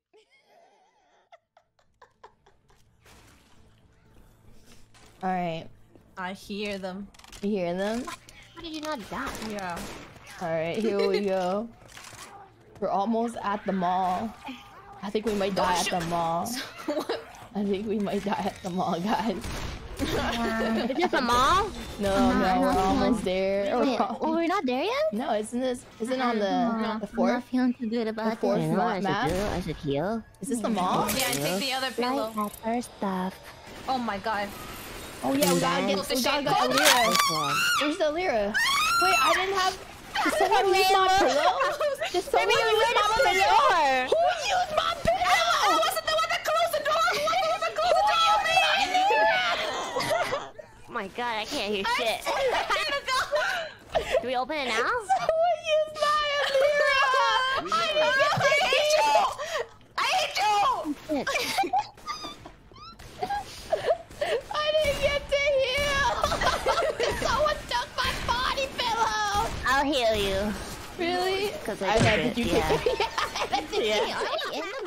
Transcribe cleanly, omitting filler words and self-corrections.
Alright. I hear them. You hear them? How did you not die? Yeah. Alright, here we go. We're almost at the mall. I think we might die at the mall. I think we might die at the mall, guys. Is this a mall? No, we're almost there. Wait, we're not there yet? No, isn't on the fourth? I'm not feeling too good about the fourth it. map? I should heal. Is this the mall? Yeah, and take the other pillow. Like first stuff. Oh my god. Oh yeah, we gotta get Lyra. Where's the Lyra? Wait, I didn't have. Did someone use my pillow? Did someone use my pillow? Who used my pillow? I wasn't the one that closed the door. Who was the one that closed the door? Oh my god, I can't hear shit. Do we open it now? Someone used my Lyra. I hate you. I hate you. I didn't get to heal. Someone took my body pillow. I'll heal you. Really? Because I I did you yeah. take it? Yeah. Yeah.